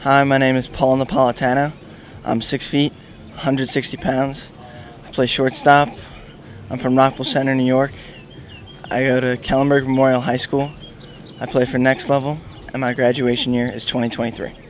Hi, my name is Paul Napolitano. I'm 6 feet, 160 pounds. I play shortstop. I'm from Rockville Center, New York. I go to Kellenberg Memorial High School. I play for Next Level, and my graduation year is 2023.